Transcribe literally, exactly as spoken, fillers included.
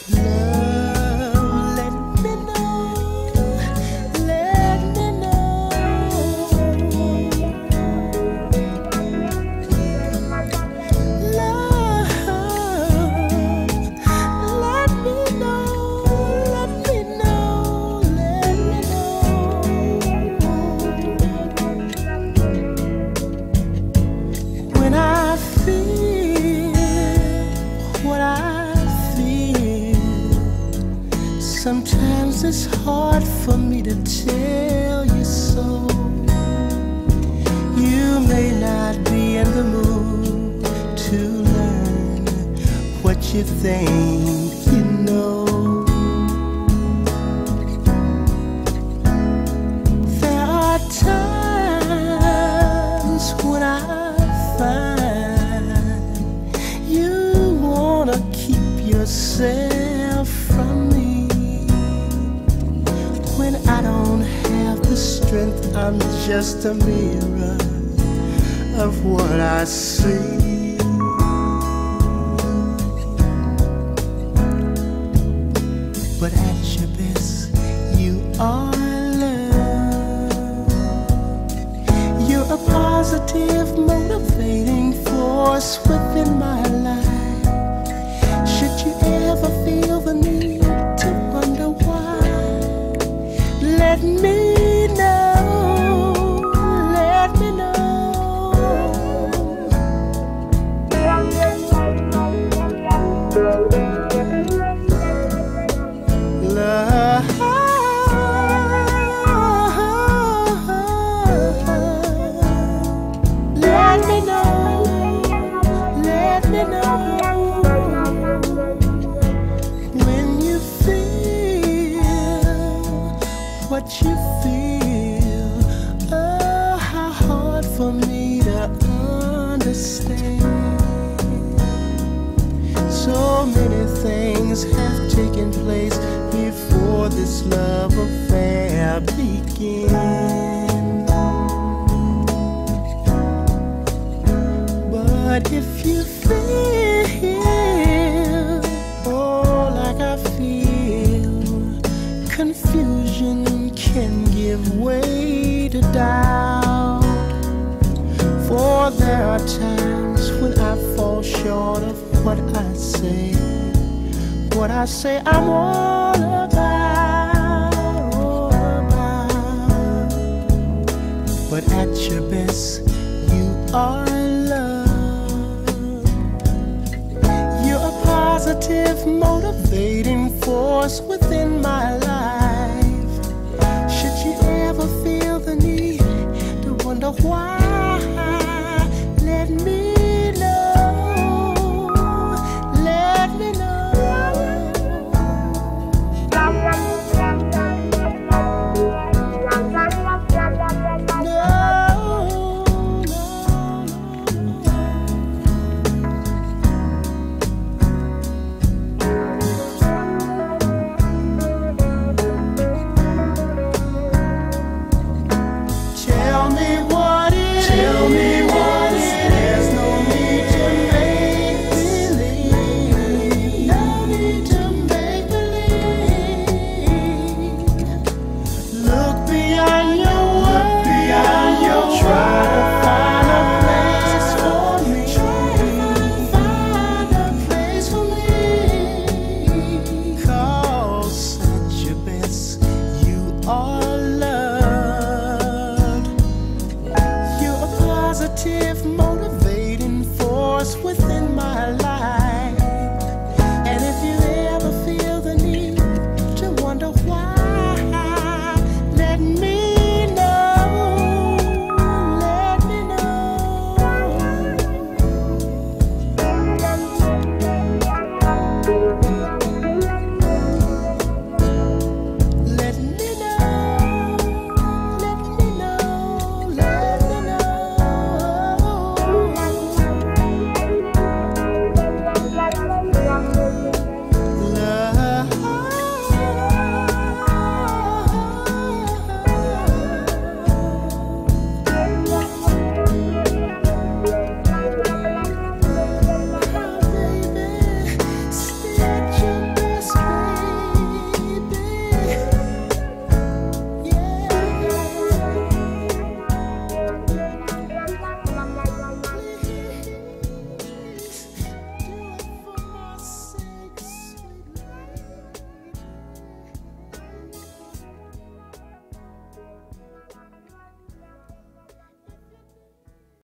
Love, let me know, let me know. Love, let me know, let me know, let me know. When I feel what I sometimes it's hard for me to tell you so. You may not be in the mood to learn what you think you know. There are times when I find you wanna keep yourself from me. When I don't have the strength, I'm just a mirror of what I see. But at your best, you are love. You're a positive, motivating force within my life. Should you ever feel the need to wonder why, let me know, let me know. Love, let me know, let me know. When you feel what you feel, oh, how hard for me to understand. So many things have taken place before this love affair began. But if you feel, oh, like I feel, confusion can give way to doubt. For there are times when I fall short of what I say, what I say I'm all about, all about. But at your best, you are love. You're a positive, motivating force within my life.